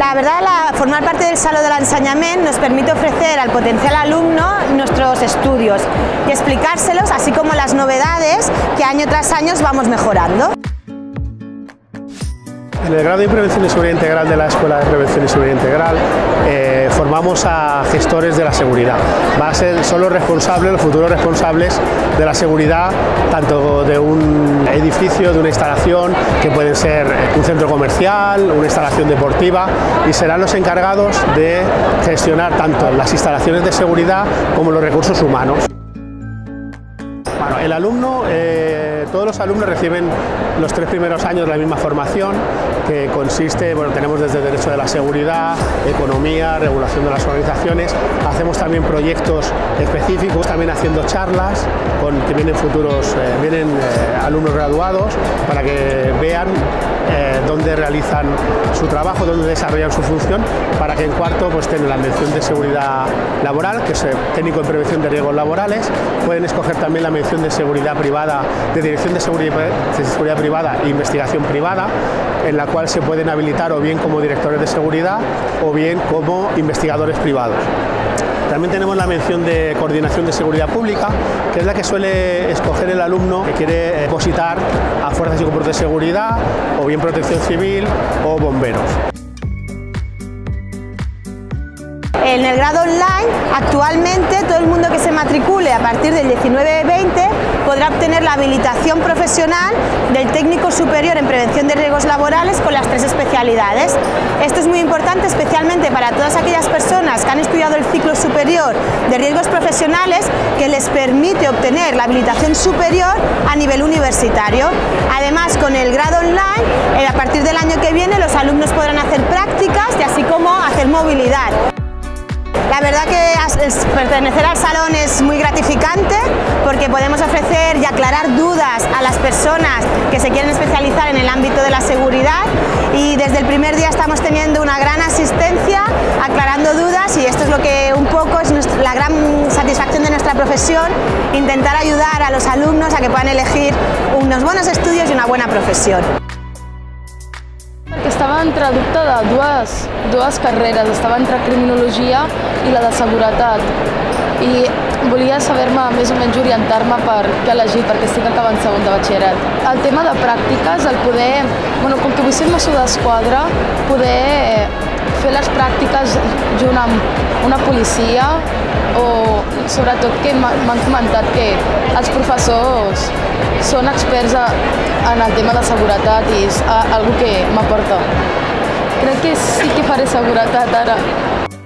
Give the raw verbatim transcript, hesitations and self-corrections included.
La verdad, la, formar parte del Saló de l'Ensenyament nos permite ofrecer al potencial alumno nuestros estudios y explicárselos, así como las novedades que año tras año vamos mejorando. En el grado de Prevención y Seguridad Integral de la Escuela de Prevención y Seguridad Integral eh, formamos a gestores de la seguridad. Va a ser, son los responsables, los futuros responsables de la seguridad, tanto de un edificio, de una instalación, que pueden ser un centro comercial, una instalación deportiva, y serán los encargados de gestionar tanto las instalaciones de seguridad como los recursos humanos. Bueno, el alumno, eh, todos los alumnos reciben los tres primeros años la misma formación, que consiste, bueno, tenemos desde Derecho de la Seguridad, Economía, Regulación de las Organizaciones, hacemos también proyectos específicos, también haciendo charlas con que vienen futuros, eh, vienen eh, alumnos graduados para que vean eh, dónde realizan su trabajo, dónde desarrollan su función, para que en cuarto pues tengan la mención de seguridad laboral, que es técnico en prevención de riesgos laborales. Pueden escoger también la mención de seguridad privada, de dirección de seguridad, de seguridad privada e investigación privada, en la cual se pueden habilitar o bien como directores de seguridad o bien como investigadores privados. También tenemos la mención de coordinación de seguridad pública, que es la que suele escoger el alumno que quiere opositar a fuerzas y cuerpos de seguridad, o bien protección civil o bomberos. En el grado online, actualmente todo el mundo que se matricule a partir del diecinueve veinte podrá obtener la habilitación profesional del técnico superior en prevención de riesgos laborales con las tres especialidades. Esto es muy importante, especialmente para todas aquellas personas que han estudiado el ciclo superior de riesgos profesionales, que les permite obtener la habilitación superior a nivel universitario. Además, con el grado online, a partir del año que viene, los alumnos podrán hacer prácticas y así como hacer movilidad. La verdad que pertenecer al salón es muy gratificante, porque podemos ofrecer y aclarar dudas a las personas que se quieren especializar en el ámbito de la seguridad, y desde el primer día estamos teniendo una gran asistencia, aclarando dudas, y esto es lo que un poco es nuestra, la gran satisfacción de nuestra profesión: intentar ayudar a los alumnos a que puedan elegir unos buenos estudios y una buena profesión. Estava entre dubte de dues, dues carreres, estava entre criminologia i la de seguretat, i volia saber-me més o menys orientar-me per què elegir, perquè estic acabant segon de batxillerat. El tema de pràctiques, el poder, bueno, com que vull ser mosso d'esquadra, poder fer les pràctiques junt amb una policia, o sobretot que m'han comentat que els professors són experts en el tema de seguretat, i és una cosa que m'aporta. Crec que sí que faré seguretat ara.